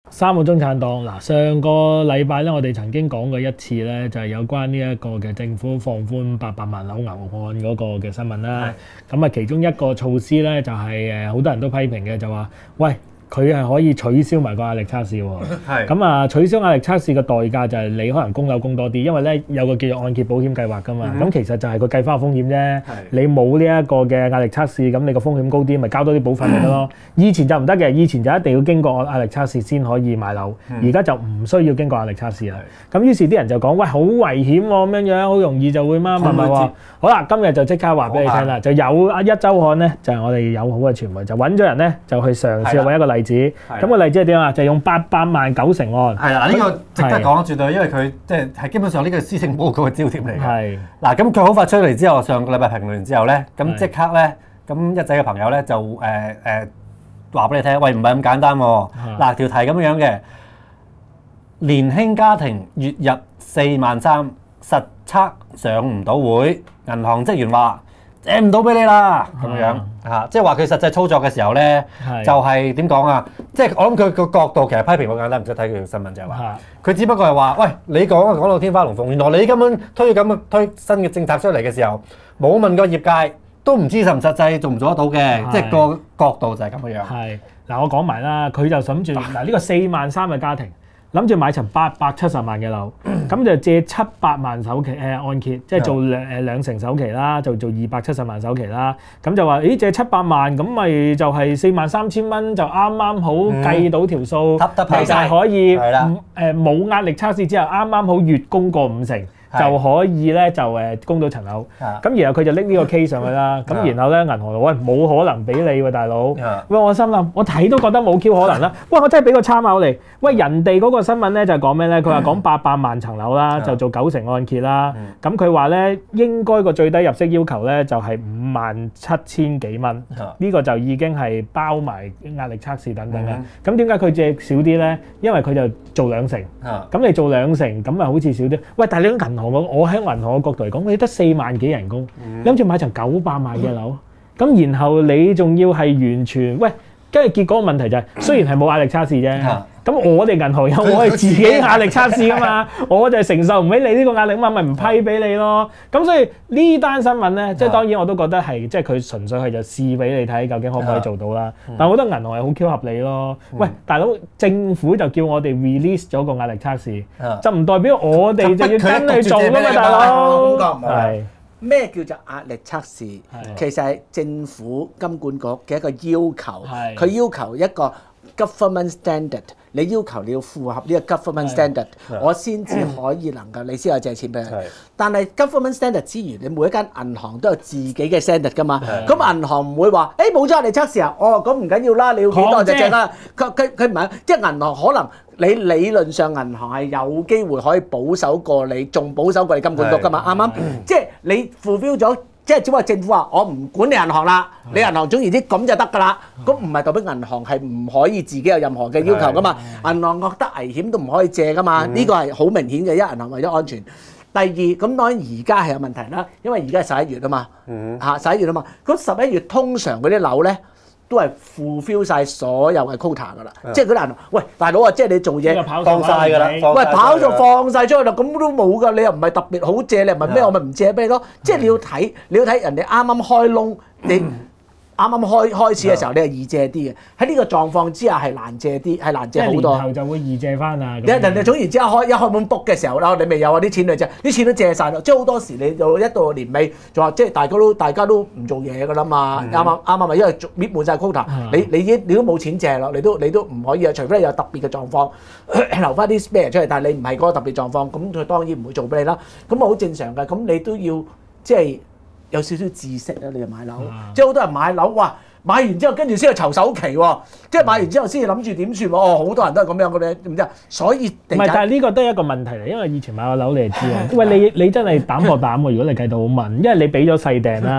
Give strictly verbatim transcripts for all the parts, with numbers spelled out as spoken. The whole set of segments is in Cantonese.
三個中產黨嗱，上個禮拜咧，我哋曾經講過一次咧，就係、是、有關呢一個嘅政府放寬八百萬樓牛案嗰個嘅新聞啦。咁啊，其中一個措施咧，就係誒好多人都批評嘅，就話喂。佢係可以取消埋個壓力測試喎，係咁啊！取消壓力測試嘅代價就係你可能供樓供多啲，因為咧有個叫做按揭保險計劃㗎嘛，咁、嗯、其實就係佢計翻個風險啫。你冇呢一個嘅壓力測試，咁你個風險高啲，咪交多啲保費咪得咯。以前就唔得嘅，以前就一定要經過壓力測試先可以買樓，而家就唔需要經過壓力測試啦。咁於是啲人就講：喂，好危險喎，咁樣樣好容易就會乜乜乜喎。好啦，今日就即刻話俾你聽啦，就有啊一週刊咧，就係、是、我哋友好嘅傳媒，就揾咗人咧，就去嘗試揾一個例子。咁個例子係點啊？就係、用八百萬九成案。係啦，呢、呢個值得講絕對，因為佢即係係基本上呢個施政報告嘅焦點嚟嘅。係嗱，咁佢好快出嚟之後，上個禮拜評論完之後咧，咁即刻咧，咁一仔嘅朋友咧就誒誒話俾你聽，喂，唔係咁簡單喎。嗱，條題咁樣嘅，年輕家庭月入四萬三，實測上唔到會，銀行職員話借唔到俾你啦，咁樣嚇，即係話佢實際操作嘅時候咧，就係點講啊？即係我諗佢個角度其實批評好簡單，唔使睇佢條新聞就係話，佢只不過係話，喂，你講啊講到天花龍鳳，原來你根本推咁嘅推新嘅政策出嚟嘅時候，冇問過業界，都唔知實唔實際做唔做得到嘅，即係個角度就係咁嘅樣。係嗱，我講埋啦，佢就諗住嗱呢個四萬三嘅家庭。諗住買層八百七十萬嘅樓，咁就借七百萬首期誒、呃、按揭，即係做兩誒兩成首期啦，就做二百七十萬首期啦。咁就話，咦借七百萬，咁咪就係四萬三千蚊，就啱啱好計到條數，其實可以誒冇壓力測試之後，啱啱好月供過五成。就可以咧就誒供到層樓，咁然後佢就拎呢個 case 上去啦，咁然後咧銀行就喂冇可能俾你喎大佬，喂我心諗我睇都覺得冇 Q 可能啦，喂我真係俾個參考嚟，喂人哋嗰個新聞咧就係講咩咧？佢話講八百萬層樓啦，就做九成按揭啦，咁佢話咧應該個最低入息要求咧就係五萬七千幾蚊，呢個就已經係包埋壓力測試等等啦。咁點解佢借少啲咧？因為佢就做兩成，咁你做兩成咁咪好似少啲。喂，但係你銀我我喺銀行嘅角度嚟講，你得四萬幾人工，你諗住買層九百萬嘅樓，咁然後你仲要係完全喂，跟住結果個問題就係，雖然係冇壓力測試啫，咁我哋銀行有我係自己壓力測試噶嘛，我就係承受唔起你呢個壓力嘛，咪唔批俾你咯。咁所以呢單新聞咧，即係當然我都覺得係，即係佢純粹係就試俾你睇，究竟可唔可以做到啦。但係我覺得銀行係好 Q 合理咯。喂，大佬，政府就叫我哋 release 咗個壓力測試，就唔代表我哋就要跟去做噶嘛，大佬。係咩叫做壓力測試？其實係政府金管局嘅一個要求，佢要求一個 government standard。你要求你要符合呢個 government standard，我先至可以能夠你先有借錢俾佢。但係 government standard 之餘，你每一間銀行都有自己嘅 standard 㗎嘛。咁銀行唔會話，誒冇咗壓力測試啊，哦咁唔緊要啦，你要幾多就借啦。佢佢佢唔係，即係銀行可能你理論上銀行係有機會可以保守過你，仲保守過你金管局㗎嘛，啱唔啱？即係你 fulfill 咗。即係只不過政府話我唔管你銀行啦，你銀行總言之咁就得㗎啦。咁唔係代表銀行係唔可以自己有任何嘅要求㗎嘛？銀行覺得危險都唔可以借㗎嘛？呢個係好明顯嘅，因為銀行為咗安全。第二咁當然而家係有問題啦，因為而家係十一月啊嘛，嚇十一月啊嘛。咁十一月通常嗰啲樓咧都係 fulfill 曬所有嘅 quota 㗎啦，即係嗰啲銀行，喂大佬啊，即係你做嘢放曬㗎啦， 喂跑就放曬出去啦，咁都冇㗎，你又唔係特別好借，你又唔係咩，我咪唔借俾你咯。即係你要睇，你要睇人哋啱啱開窿，你啱啱開開始嘅時候，你係易借啲嘅。喺呢個狀況之下係難借啲，係難借好多。 年頭就會易借翻啊！ 人哋總言之一開一開門 book 嘅時候啦，你未有啊啲錢嚟借，啲錢都借曬啦。即係好多時你到一到年尾就話，即係大家都大家都唔做嘢㗎啦嘛，啱啱啱啱咪因為搣滿曬 quota，你你已你都冇錢借咯，你都你都唔可以啊，除非你有特別嘅狀況留翻啲 spare 出嚟，但係你唔係嗰個特別狀況，咁佢當然唔會做俾你啦。咁啊好正常㗎，咁你都要即係。有少少知識啊！你又買樓，啊、即係好多人買樓，哇！買完之後跟住先去籌首期喎，即係買完之後先至諗住點算喎。哦，好多人都係咁樣嘅咧，唔知啊。所以唔係， 但係呢個都係一個問題嚟，因為以前買個樓你係知啊。喂，你你真係膽薄膽喎！如果你計到好問，因為你俾咗細訂啦。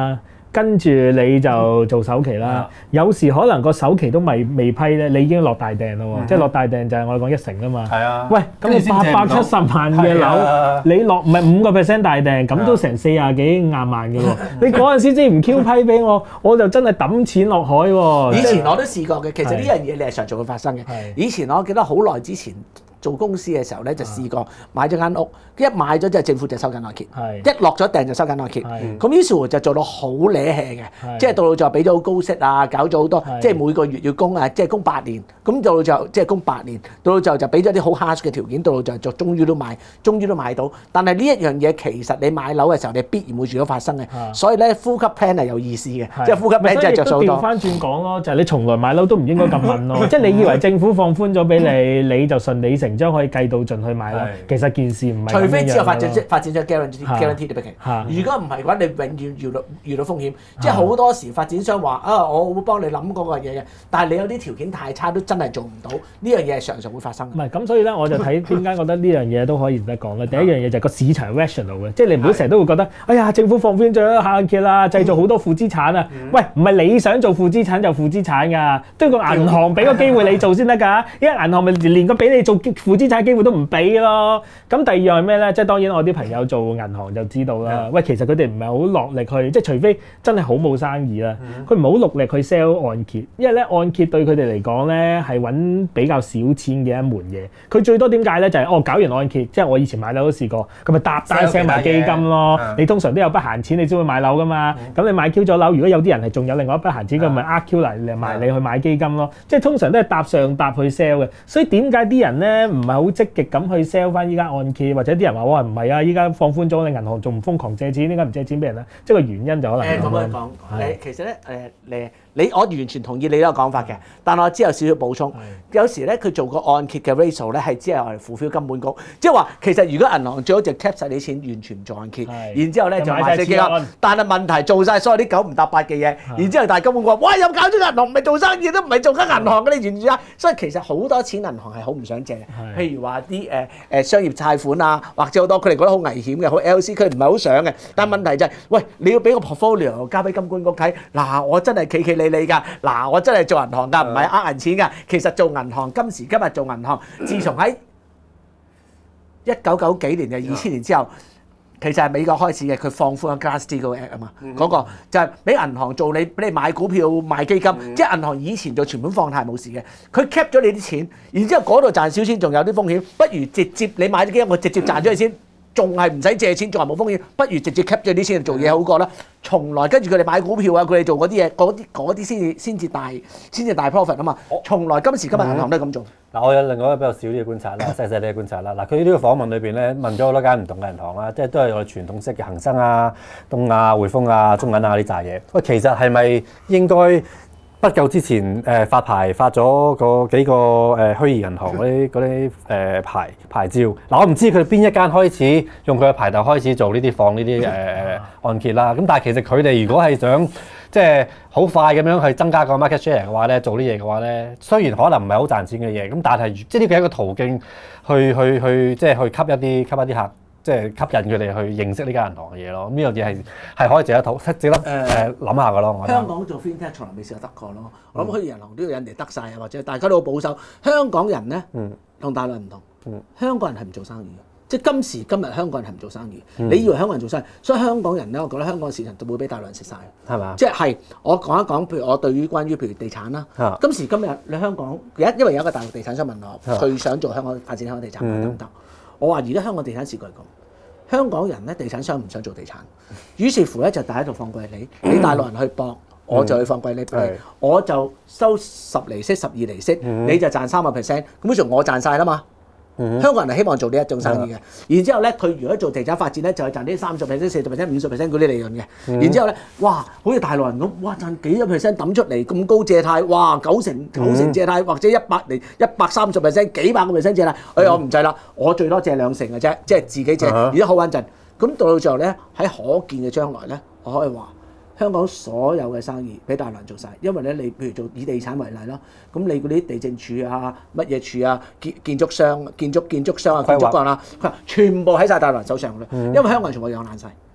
跟住你就做首期啦。有時可能個首期都未未批咧，你已經落大訂啦喎，即係落大訂就係我哋講一成啊嘛。係啊。喂，咁你八百七十萬嘅樓，你落唔係五個 percent 大訂，咁都成四廿幾廿萬嘅喎。你嗰陣時先唔 Q 批俾我，我就真係抌錢落海喎。 以前我都試過嘅，其實呢樣嘢你係常做會發生嘅。以前我記得好耐之前。做公司嘅時候咧，就試過買咗間屋，一買咗之後政府就收緊按揭，一落咗訂就收緊按揭。咁於是乎就做到好攣氣嘅，即係到到就俾咗好高息啊，搞咗好多，即係每個月要供啊，即係供八年。咁到到就即係供八年，到到就就俾咗啲好 harsh 嘅條件，到到就就終於都買，終於都買到。但係呢一樣嘢其實你買樓嘅時候，你必然會遇到發生嘅。所以咧，呼吸 plan 係有意思嘅，即係呼吸 plan 即係着數多。調翻轉講咯，就係你從來買樓都唔應該咁問咯，即係你以為政府放寬咗俾你，你就順理成章可以計到盡去買啦。其實件事唔係咁樣。除非之後發展出發展出 guarantee guarantee 嘅期，如果唔係嘅話，你永遠遇到遇到風險。即係好多時發展商話啊，我會幫你諗嗰個嘢嘅，但係你有啲條件太差，都真係做唔到。呢樣嘢係常常會發生。唔係咁，所以咧我就睇點解覺得呢樣嘢都可以唔得講咧。第一樣嘢就係個市場 rational 嘅，即係你唔好成日都會覺得，哎呀政府放寬咗按揭啦，製造好多負資產啊。喂，唔係你想做負資產就負資產㗎，都要個銀行俾個機會你做先得㗎。因為銀行咪連個俾你做負資產機會都唔俾咯。咁第二樣係咩咧？即係當然我啲朋友做銀行就知道啦。喂，其實佢哋唔係好落力去，即係除非真係好冇生意啦，佢唔好落力去 sell 按揭，因為咧按揭對佢哋嚟講咧係揾比較少錢嘅一門嘢。佢最多點解咧？就係、是、哦搞完按揭，即係我以前買樓都試過，咁咪搭單 sell 埋基金咯。你通常都有筆閒錢，你先會買樓噶嘛。咁、嗯、你買 Q 咗樓，如果有啲人係仲有另外一筆閒錢，佢咪呃 Q 嚟埋你去買基金咯。即係通常都係搭上搭去 sell 嘅。所以點解啲人咧唔係好積極咁去 sell 翻依家按揭，或者啲人話哇唔係啊，依家放寬咗，你銀行仲唔瘋狂借錢，點解唔借錢俾人咧？即係個原因就可能誒咁樣講，誒其實咧誒你。你我完全同意你呢個講法嘅，但係我只有少少補充。有時咧佢做個按揭嘅 ratio 咧係只係我哋付票金本局，即係話其實如果銀行最好就 cap 晒你錢，完全唔做按揭，然之後咧就買晒基金。但係問題做晒所有啲九唔搭八嘅嘢，然之後但係根本話哇又搞咗銀行唔係做生意都唔係做緊銀行嘅，你完全啊！所以其實好多錢銀行係好唔想借，譬如話啲誒誒商業貸款啊，或者好多佢哋覺得好危險嘅，好 L C 佢唔係好想嘅。但係問題就係、是、喂你要俾個 portfolio 交俾金管局睇，嗱我真係企企理理㗎，嗱我真係做銀行㗎，唔係呃銀錢㗎。其實做銀行今時今日做銀行，自從喺一九九幾年嘅二千年之後，其實係美國開始嘅，佢放寬咗 Glass-Steagall Act 啊嘛，嗰個就係俾銀行做你俾你買股票買基金，即係銀行以前做存款放貸冇事嘅，佢 cap 咗你啲錢，然之後嗰度賺少錢仲有啲風險，不如直接你買啲基金，我直接賺咗你先。仲係唔使借錢，仲係冇風險，不如直接 cap 咗啲錢做嘢好過啦。從來跟住佢哋買股票啊，佢哋做嗰啲嘢，嗰啲嗰啲先至先至大先至大 profit 啊嘛。從來今時今日銀行都係咁做。 嗱、嗯，我有另外一個比較少啲嘅觀察啦，細細啲嘅觀察啦。嗱，佢呢個訪問裏邊咧問咗好多間唔同嘅銀行啦，即係都係我哋傳統式嘅恒生啊、東亞、匯豐啊、中銀啊呢扎嘢。喂，其實係咪應該？不久之前誒、呃、發牌發咗個幾個誒、呃、虛擬銀行嗰啲嗰啲誒牌牌照，嗱我唔知佢哋邊一間開始用佢嘅牌頭開始做呢啲放呢啲誒按揭啦，咁但係其實佢哋如果係想即係好快咁樣去增加個 market share 嘅話咧，做啲嘢嘅話咧，雖然可能唔係好賺錢嘅嘢，咁但係即係呢個係一個途徑去去去即係去吸一啲吸一啲客。即係吸引佢哋去認識呢間銀行嘅嘢咯，呢樣嘢係係可以值得討，值得誒諗下噶咯。 香港做 FinTech 從來未試過得過咯，我諗虛擬銀行都要人哋得晒啊，或者大家都好保守。香港人咧，同大陸唔同，嗯、香港人係唔做生意嘅，即係今時今日香港人係唔做生意。嗯、你以為香港人做生意，所以香港人咧，我覺得香港市場就會俾大陸人食晒，係嘛？即係我講一講，譬如我對於關於譬如地產啦，啊、今時今日你香港一因為有一個大陸地產商問我，佢、啊、想做香港發展香港地產得唔得？我話而家香港地產市況係咁，香港人咧地產商唔想做地產，於是乎咧就大家就放貴你，你大陸人去搏，我就去放貴你，嗯、我就收十厘息、十二厘息，嗯、你就賺三個 percent，咁於是我賺晒啦嘛。嗯、香港人係希望做呢一種生意嘅，嗯、然之後咧佢如果做地產發展咧，就係賺啲三十 percent、四十 percent、五十 percent 嗰啲利潤嘅。嗯、然之後咧，哇，好似大陸人咁，哇賺幾個 percent 抌出嚟咁高借貸，哇九成九成借貸或者一百厘一百三十 percent 幾百個 percent 借貸，哎我唔制啦，我最多借兩成嘅啫，即係自己借，而家好穩陣。咁到到最後咧，喺可見嘅將來咧，我可以話。香港所有嘅生意俾大陸人做晒，因為咧你譬如做以地產為例啦，咁你嗰啲地政處啊、乜嘢處啊、建建築商、建築建築商啊、建築工人啊，佢話全部喺晒大陸人手上嘅，因為香港人全部養爛晒。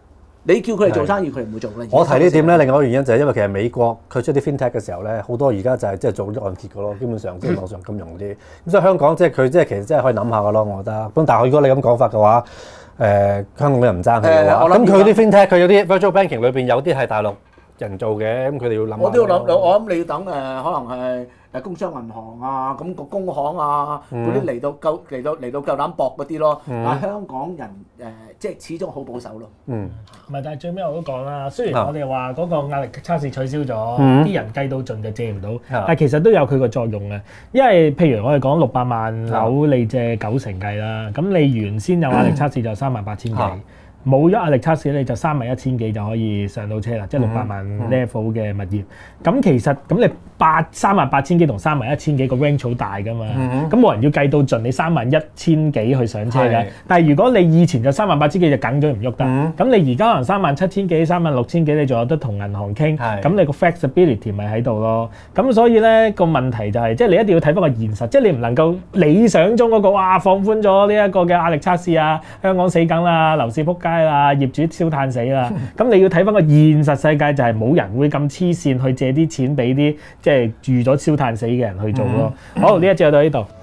你叫佢哋做生意，佢哋唔會做啦。 我提呢點咧，另外一個原因就係因為其實美國佢出啲 FinTech 嘅時候咧，好多而家就係即係做啲按揭嘅咯，基本上即係網上金融嗰啲。咁所以香港即係佢即係其實真係可以諗下嘅咯，我覺得。咁但係如果你咁講法嘅話，誒香港人唔爭氣嘅話，咁佢啲 FinTech 佢有啲 Virtual Banking 裏邊有啲係大陸人做嘅，咁佢哋要諗。 我都要諗，我諗你要等誒，可能係。誒工商銀行啊，咁個工行啊，嗰啲嚟到夠嚟到嚟到夠膽搏嗰啲咯，嗯、但係香港人誒、呃、即係始終好保守咯。 嗯， 唔係，但係最尾我都講啦，雖然我哋話嗰個壓力測試取消咗，啲、 嗯、 人計到盡就借唔到，嗯、但係其實都有佢個作用嘅，因為譬如我哋講六百萬樓你借九成計啦，咁、嗯、你原先有壓力測試就三萬八千幾。嗯嗯冇咗壓力測試咧，就三萬一千幾就可以上到車啦，即係六百萬 level 嘅物業。咁、嗯、其實咁你八三萬八千幾同三萬一千幾個 range 好大噶嘛，咁冇、嗯、人要計到盡你三萬一千幾去上車嘅。是但係如果你以前就三萬八千幾就梗咗唔喐得，咁、嗯、你而家可能三萬七千幾、三萬六千幾，你仲有得同銀行傾，咁是你個 flexibility 咪喺度咯。咁所以咧個問題就係、是，即係你一定要睇翻個現實，即係你唔能夠理想中嗰、那個哇放寬咗呢一個嘅壓力測試啊，香港死梗啦，樓市撲街啦，業主燒炭死啦，咁你要睇翻個現實世界就係冇人會咁黐線去借啲錢俾啲即係住咗燒炭死嘅人去做咯。好，呢一節就到呢度。